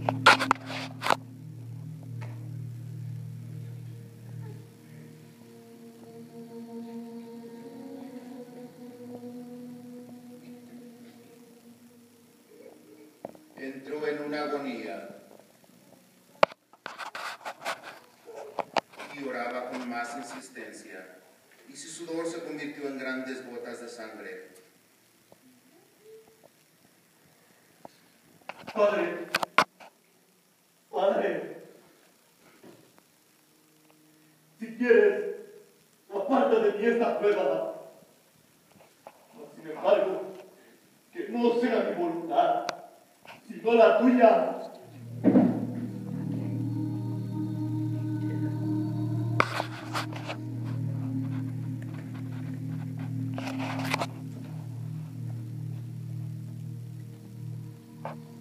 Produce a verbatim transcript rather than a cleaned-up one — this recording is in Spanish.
Entró en una agonía y oraba con más insistencia, y su sudor se convirtió en grandes gotas de sangre. Padre, Padre, si quieres, aparta de mí esta prueba. Sin embargo, que no sea mi voluntad, sino la tuya. Thank you.